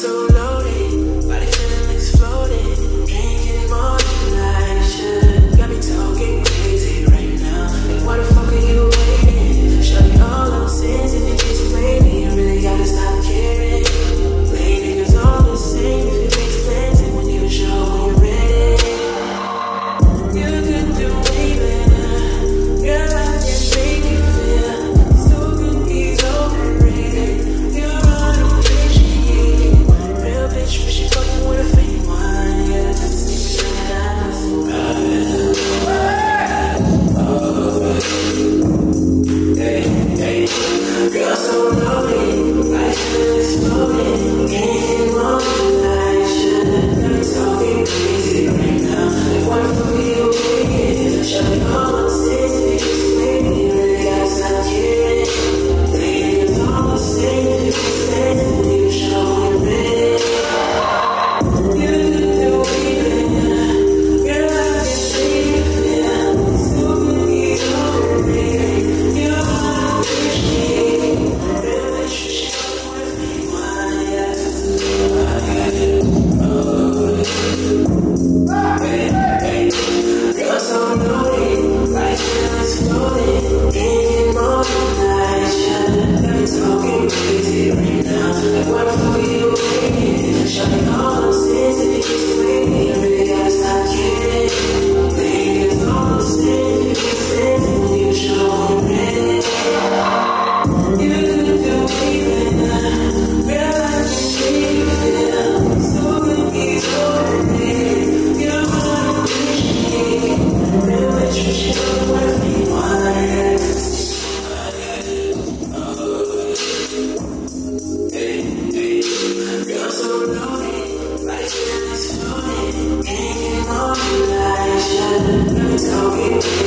so loaded, body feeling like it's floating. Can't get more than I should. Got me talking crazy right now. Like, why the fuck are you waiting? Show me all those sins and you explain me. You really gotta stop caring. Play niggas all the same. If it makes plans and when you show when you're ready. You could do way better. Girl, I can make you feel so good. He's overrated. You're unappreciated. Real bitch, but she fucking with a fake one. Yeah, that's the secret that girl, so loaded, life is exploding. Can't more than I should. Got me talking crazy right now. Like, what the fuck are you waiting? Show me all the things that you explain me. You really gotta stop caring. Playing is all the same. If you stand and you show you're ready. You could do way better. Girl, I can make you feel so good. He's overrated. You're unappreciated. Real bitch, she fucking with me. Why? Yeah, girl, so loaded, life is exploding. Can't get more than I should. Got me talking crazy right now. Like, what the fuck are you waiting? Show me all those things that you explain me. You really gotta stop caring. Playing is all the same. If you stand and when you show you're ready. You could do way better. Girl, I can make you feel so good. He's overrated. You're unappreciated. Real bitch, but she don't worth me. Why? Girl, so loaded, life is exploding. Can't get more than I should. Got me talking